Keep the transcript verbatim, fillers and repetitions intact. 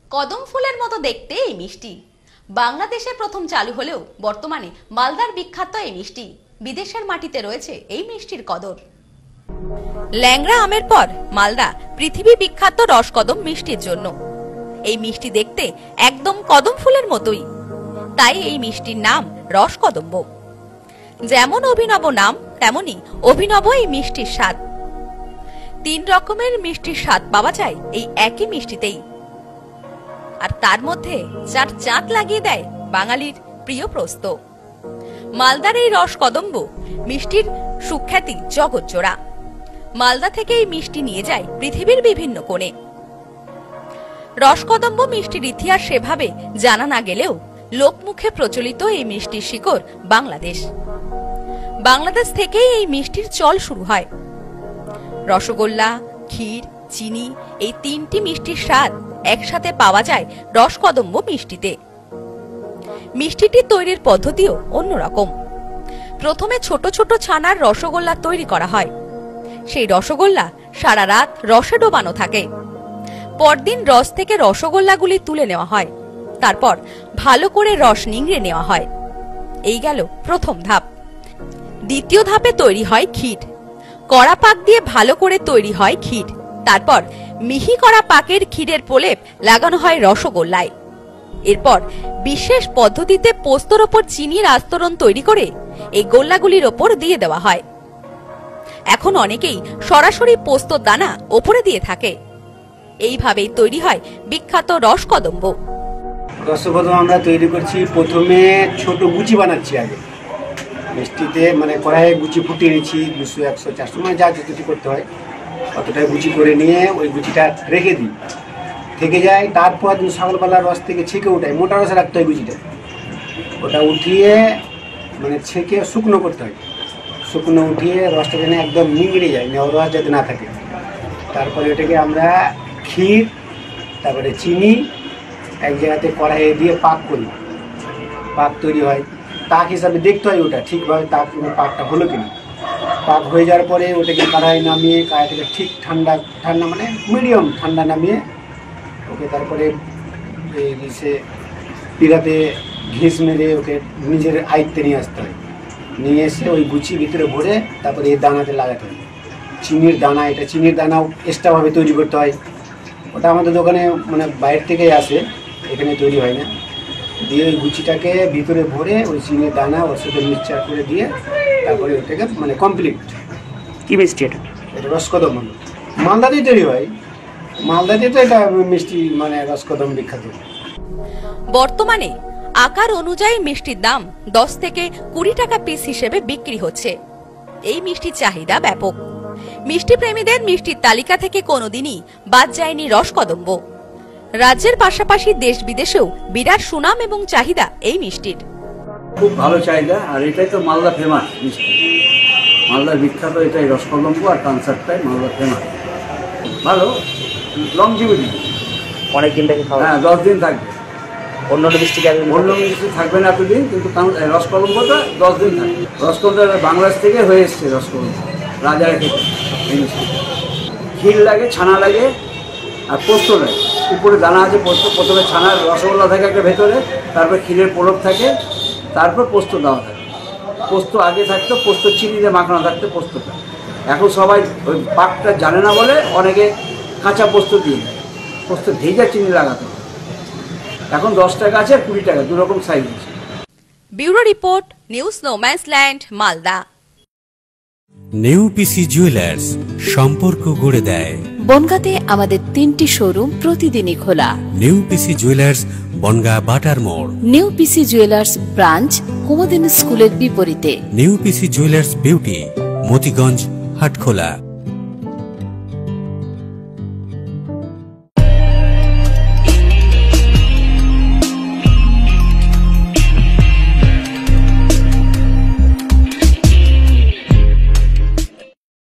কদম ফুলের মতো দেখতে এই মিষ্টি বাংলাদেশে প্রথম চালু হলেও বর্তমানে মালদার বিখ্যাত এই মিষ্টি বিদেশের মাটিতে রয়েছে এই মিষ্টির কদর। ল্যাংড়া আমের পর মালদা পৃথিবী বিখ্যাত রসকদম মিষ্টির জন্য। এই মিষ্টি দেখতে একদম কদম ফুলের মতোই, তাই এই মিষ্টির নাম রসকদম্ব। যেমন অভিনব নাম তেমনি অভিনব এই মিষ্টির স্বাদ। তিন রকমের মিষ্টির স্বাদ পাওয়া যায় এই একই মিষ্টিতেই, আর তার মধ্যে যার চাঁদ লাগিয়ে দেয় বাঙালির প্রিয় প্রস্ত। মালদার এই রসকদম্ব মিষ্টির সুখ্যাতি জগৎজোড়া। মালদা থেকে এই মিষ্টি নিয়ে যায় পৃথিবীর বিভিন্ন কোণে। রসকদম্ব মিষ্টির ইতিহাস সেভাবে জানা না গেলেও লোকমুখে প্রচলিত এই মিষ্টির শিকড় বাংলাদেশ। বাংলাদেশ থেকেই এই মিষ্টির চল শুরু হয়। রসগোল্লা, ক্ষীর, চিনি এই তিনটি মিষ্টির স্বাদ একসাথে পাওয়া যায় রসকদম্ব মিষ্টিতে। মিষ্টিটি তৈরির পদ্ধতিও অন্যরকম। প্রথমে ছোট ছোট ছানার রসগোল্লা তৈরি করা হয়। সেই রসগোল্লা সারা রাত রসে ডোবানো থাকে। পরদিন রস থেকে রসগোল্লাগুলি তুলে নেওয়া হয়। তারপর ভালো করে রস নিংড়ে নেওয়া হয়। এই গেল প্রথম ধাপ। দ্বিতীয় ধাপে তৈরি হয় ক্ষীর। কড়া পাক দিয়ে ভালো করে তৈরি হয় ক্ষীর। তারপর মিহি করা পাকের ক্ষীরের প্রলেপ লাগানো হয় রসগোল্লায়। এরপর বিশেষ পদ্ধতিতে পোস্তর ওপর চিনির আস্তরণ তৈরি করে এই গোল্লাগুলির ওপর দিয়ে দেওয়া হয়। এখন অনেকেই সরাসরি পোস্তর দানা ওপরে দিয়ে থাকে। এইভাবেই তৈরি হয় বিখ্যাত রসকদম্ব। রসকদম্ব আমরা তৈরি করছি, প্রথমে ছোট গুচি বানাচ্ছি। আগে মিষ্টিতে মানে কড়াইয়ে গুচি ফুটিয়ে নিচ্ছি, দুশো একশো চারশো মানে যা যেটুকু করতে হয় অতটাই গুচি করে নিয়ে ওই গুচিটা রেখে দিই, থেকে যায়। তারপর সকালবেলা রস থেকে ছেঁকে উঠাই, মোটা রসে রাখতে হয় গুচিটা। ওটা উঠিয়ে মানে ছেঁকে শুকনো করতে হয়। শুকনো উঠিয়ে রসটা যেন একদম নিংড়ে যায়, রস যাতে না থাকে। তারপরে ওটাকে আমরা ক্ষীর, তারপরে চিনি এক জায়গাতে কড়াইয়ে দিয়ে পাক করি। পাক তৈরি হয়, তাক হিসাবে দেখতে হয় ওটা ঠিকভাবে তাক পাকটা হলো কিনা। পাক হয়ে যাওয়ার পরে ওটাকে কড়াই নামিয়ে, কড়াই থেকে ঠিক ঠান্ডা ঠান্ডা মানে মিডিয়াম ঠান্ডা নামিয়ে ওকে তারপরে সে পিড়াতে ঘিস মেরে ওকে নিজের আয়ত্তে নিয়ে আসতে হয়। নিয়ে এসে ওই গুচি ভিতরে ভরে তারপরে এই দানাতে লাগাতে হয়। চিনির দানা, এটা চিনির দানাও এক্সট্রাভাবে তৈরি করতে হয়। ওটা আমাদের দোকানে মানে বাইরে থেকেই আসে, এখানে তৈরি হয় না। দিয়ে ওই গুচিটাকে ভিতরে ভরে ওই চিনির দানা ওর সাথে মিক্সচার করে দিয়ে তারপরে ওটাকে মানে কমপ্লিট। কি মিষ্টি এটা? এটা রসকদম্ব। মালদাতেই তৈরি হয়, মালদাতে তো এটা মিষ্টি মানে রসকদম্ব বিখ্যাত। বর্তমানে আকার অনুযায়ী মিষ্টির দাম দশ থেকে কুড়ি টাকা পিস হিসেবে বিক্রি হচ্ছে। এই মিষ্টির চাহিদা ব্যাপক। মিষ্টি প্রেমীদের মিষ্টির তালিকা থেকে কোনোদিনই বাদ যায়নি রসকদম্ব। রাজ্যের পাশাপাশি দেশ বিদেশেও বিরাট সুনাম এবং চাহিদা এই মিষ্টির। খুব ভালো চাহিদা, আর এটাই তো মালদা ফেমাস মিষ্টি। মালদার বিখ্যাত এটাই রসকদম্ব, আর কনসার্টটাই মালদা ফেমাস। ভালো লংজিভিটি, অনেক দিন থেকে খাওয়া। হ্যাঁ, দশ দিন থাকবে। অন্য মিষ্টি অন্য মিষ্টি থাকবে না এতদিন, কিন্তু রসকদম্বটা দশ দিন থাকবে। রসকদম্বটা বাংলাদেশ থেকে হয়ে এসছে। রসকদম্ব রাজারা খেতে এই মিষ্টি। ক্ষীর লাগে, ছানা লাগে, আর পোস্ত লাগে। উপরে দানা আছে পোস্ত। প্রথমে ছানার রসগোল্লা থাকে একটা ভেতরে, তারপর ক্ষীরের প্রলেপ থাকে, তারপর পোস্ত দেওয়া থাকে। পোস্ত আগে থাকতো, পোস্ত চিনি দিয়ে মাখানো থাকতো পোস্তটা। এখন সবাই ওই পাকটা জানে না বলে অনেকে কাঁচা পোস্ত দিয়ে দেয়। পোস্ত ভেজা চিনি লাগাতে হয়। এখন দশ টাকা আছে, কুড়ি টাকা, দু রকম সাইজ আছে। Bureau report, news no man's land, Malda. Neupisi jewellers, সম্পর্ক গড়ে দেয়। বনগাঁতে আমাদের তিনটি শোরুম প্রতিদিনই খোলা। নেউপিসি জুয়েলার্স, বনগাঁ বাটার মোড়। নেউপিসি জুয়েলার্স ব্রাঞ্চ কুমুদিনী স্কুলের বিপরীতে। Neupisi jewellers beauty, Motiganj, Hatkhola.